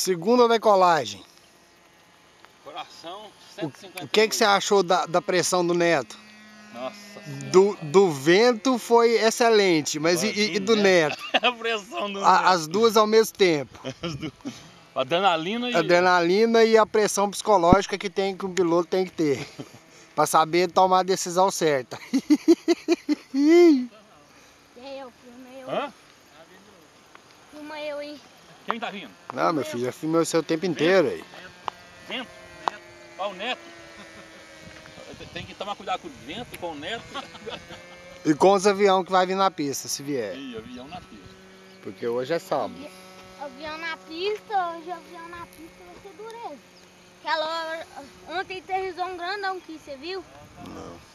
Segunda decolagem. Coração 150. O que você achou da pressão do Neto? Nossa Do vento foi excelente, mas e do Neto? A pressão do Neto. As duas ao mesmo tempo. Adrenalina e... Adrenalina e a pressão psicológica que um piloto tem que ter. Pra saber tomar a decisão certa. Filma eu. Hã? Filma eu, hein? Quem tá vindo? Não, meu filho, já filmei o seu tempo inteiro aí. Vento? Ó, o Neto. Tem que tomar cuidado com o vento e com o Neto. E com os aviões que vai vir na pista, se vier. Ih, avião na pista. Porque hoje é sábado. Avião na pista, hoje avião na pista vai ser dureza. Aquela hora, ontem aterrissou um grandão aqui, você viu? Não.